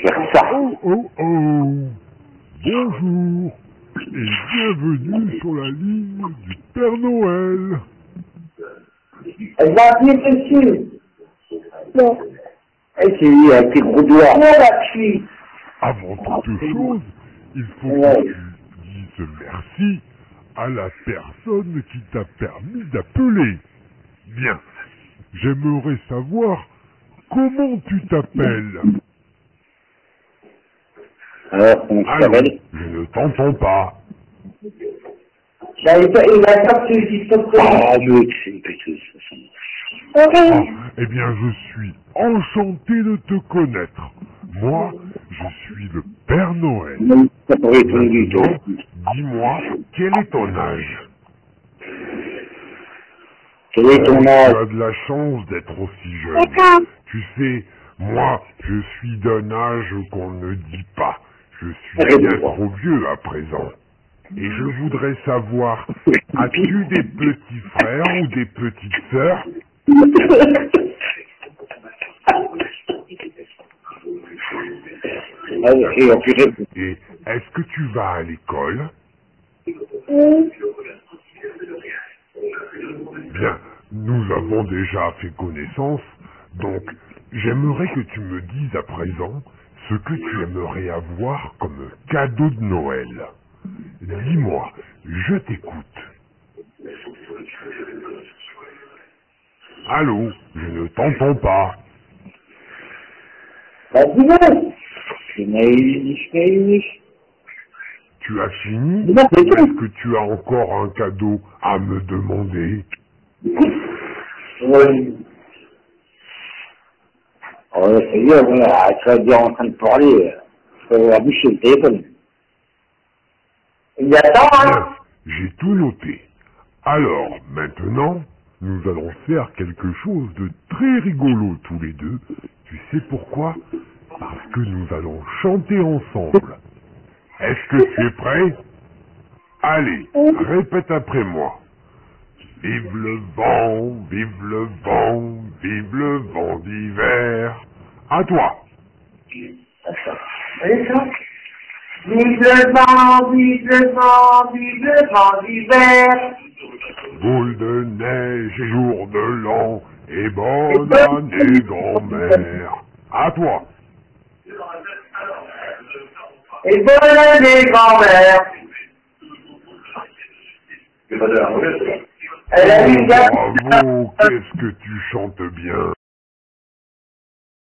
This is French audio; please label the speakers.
Speaker 1: faire ça.
Speaker 2: Oh, oh, oh. Bonjour et bienvenue sur la ligne du Père Noël.
Speaker 1: Elle va venir dessus. Non. Elle s'est mis avec tes gros doigts. Non, la fille.
Speaker 2: Avant toute chose, il faut que tu dises merci à la personne qui t'a permis d'appeler. Bien, j'aimerais savoir comment tu t'appelles.
Speaker 1: Alors, on s'appelle.
Speaker 2: Je ne t'entends pas.
Speaker 1: Il a pas que tu dis stop. Ah, mais c'est une péteuse,
Speaker 2: Ah, eh bien, je suis enchanté de te connaître. Moi, je suis le Père Noël. Maintenant, dis-moi, quel est ton âge?
Speaker 1: Quel est ton âge?
Speaker 2: Tu as de la chance d'être aussi jeune. Tu sais, moi, je suis d'un âge qu'on ne dit pas. Je suis bien trop vieux à présent. Et je voudrais savoir, as-tu des petits frères ou des petites sœurs? Et est-ce que tu vas à l'école? Bien, nous avons déjà fait connaissance, donc j'aimerais que tu me dises à présent ce que tu aimerais avoir comme cadeau de Noël. Dis-moi, je t'écoute. Allô, je ne t'entends pas. Tu as fini? Ou est-ce que tu as encore un cadeau à me demander?
Speaker 1: Oui. Oh, c'est bien, voilà, tu vas bien en train de parler. Je vais boucher le téléphone. Il y a temps, hein?
Speaker 2: Bien, j'ai tout noté. Alors, maintenant, nous allons faire quelque chose de très rigolo tous les deux. Tu sais pourquoi? Parce que nous allons chanter ensemble. Est-ce que tu es prêt? Allez, répète après moi. Vive le vent, vive le vent, vive le vent d'hiver. À toi.
Speaker 1: Allez, ça. Vive le vent, vive le vent, vive le vent d'hiver.
Speaker 2: Boule de neige et jour de l'an, et bonne année grand-mère. À toi.
Speaker 1: Et bonne année, grand-mère. Elle a mis
Speaker 2: Bravo, qu'est-ce que tu chantes bien.